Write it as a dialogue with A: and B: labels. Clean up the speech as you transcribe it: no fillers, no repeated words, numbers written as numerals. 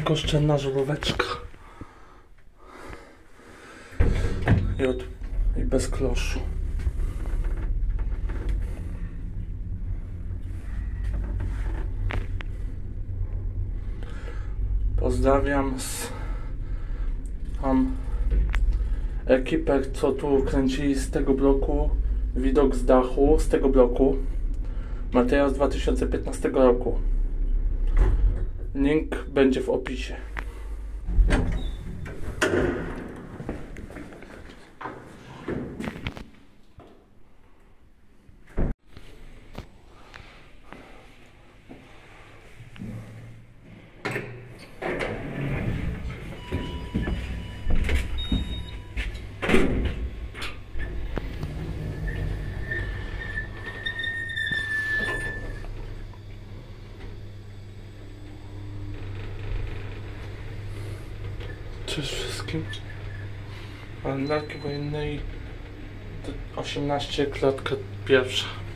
A: energooszczędna żaróweczka. I bez kloszu. Pozdrawiam ekipę, co tu kręcili z tego bloku. Widok z dachu z tego bloku. Materiał z 2015 roku. Link będzie w opisie. Cześć wszystkim. Marynarki wojennej 18, klatka pierwsza.